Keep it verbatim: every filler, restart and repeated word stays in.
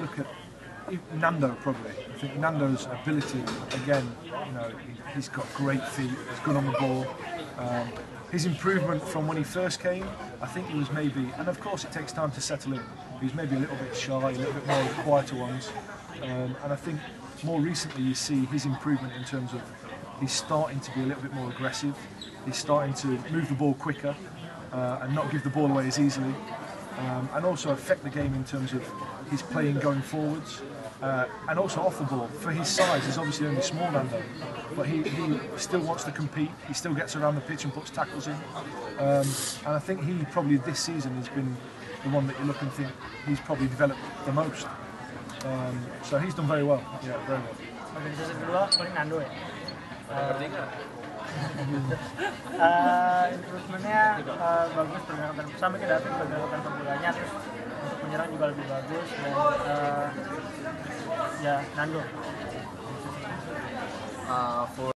look at Nando, probably. I think Nando's ability, again, you know, he's got great feet, he's good on the ball. Um, his improvement from when he first came, I think he was maybe, and of course it takes time to settle in, he was maybe a little bit shy, a little bit more quieter ones. Um, and I think more recently you see his improvement in terms of he's starting to be a little bit more aggressive, he's starting to move the ball quicker uh, and not give the ball away as easily. Um, and also affect the game in terms of his playing going forwards uh, and also off the ball. For his size, he's obviously only small, Nando, but he, he still wants to compete, he still gets around the pitch and puts tackles in. Um, and I think he probably this season has been the one that you look and think he's probably developed the most. Um, so he's done very well, yeah, very well. Organisasi kedua paling Nando ya. Uh, improvementnya uh, bagus, pergerakan sampai ke David pergerakan perbolanya, terus untuk menyerang juga lebih bagus, dan uh, ya Nando. Uh, for